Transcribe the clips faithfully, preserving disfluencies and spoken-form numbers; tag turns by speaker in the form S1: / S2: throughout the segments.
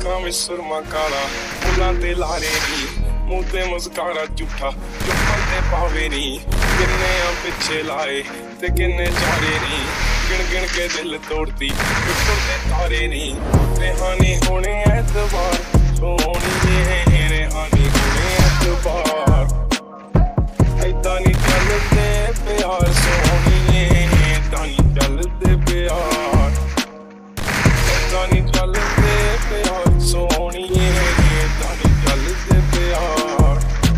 S1: ਅੱਖਾਂ ਵਿੱਚ ਸੁਰਮਾ ਕਾਲਾ, ਫੁੱਲਾਂ ਤੇ ਲਾਰੇ ਨੀ, ਮੂੰਹ ਤੇ ਮੁਸਕਾਰਾ ਝੂਠਾ, ਚੁੱਪਾਂ ਤੇ ਪਾਵੇ ਨੀ। ਕਿੰਨੇ ਆ ਪਿੱਛੇ ਲਾਏ ਤੇ ਕਿੰਨੇ ਚਾਰੇ ਨੀ, ਗਿਣ ਗਿਣ ਕੇ ਦਿਲ ਤੋੜਦੀ ਟੁੱਟਣ ਦੇ ਤਾਰੇ ਨੀ। ਰਿਹਾਨੀ ਹੋਣੇ ਐਤਵਾਰ ਸੋਹਣੀਏ, ਰਿਹਾਨੀ ਹੋਣੇ ਐਤਵਾਰ, ਏਦਾਂ ਨੀ ਚੱਲਦੇ ਪਿਆਰ ਸੋਹਣੀਏ, ਏਦਾਂ ਨੀ ਚੱਲਦੇ ਪਿਆਰ, ਏਦਾਂ ਨੀ ਚੱਲਦੇ ਪਿਆਰ ਸੋਹਣੀਏ, ਏਦਾਂ ਨੀ ਚੱਲਦੇ ਪਿਆਰ।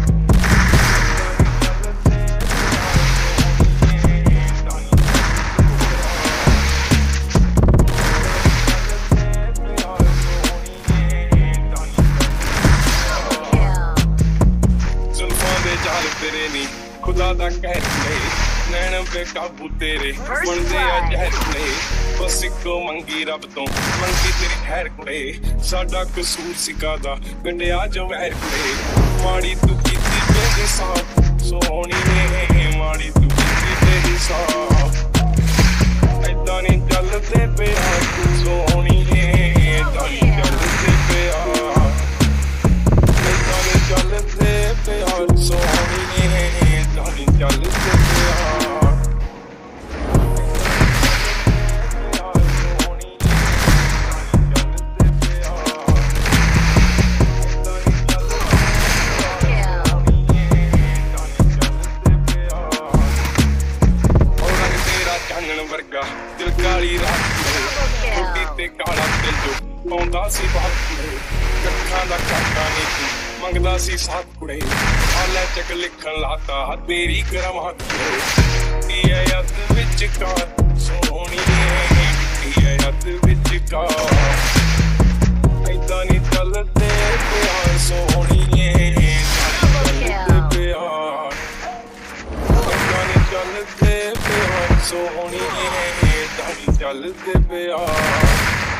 S1: जाल तेरे नी खुदा दा कहर ने, नैन बेकाबू तेरे बनदे आ जहर ने। बस इको मंगी रब तो मंगी तेरी खैर कुड़े, साडा कसूर सिकादा गंढिया जो वैर कुड़े। माड़ी तू कीती बेहिसाब सोहणीए, माड़ी तू कीती बेहिसाब, ऐदां नी चलदे प्यार सोहणीए, ऐदां नी चलदे प्यार, ऐदां नी चलदे प्यार सोहणीए, ऐदां नी चलदे प्यार। वर्गा दिल काली रात रोटी ते काला दिल जो पाउंदा सी बात कुड़े, कक्खां दा काका नी तू मंगदा सी साथ कुड़े। आले चक लिखण लाता तेरी करमात कुड़े, ये अद विच कार सोहणीए, ये अद विच कार, ऐदां नी चलदे प्यार सोहणीए, ऐदां नी चलदे प्यार, ऐदां नी चलदे प्यार सोहणीए, ऐदां नी चलदे प्यार।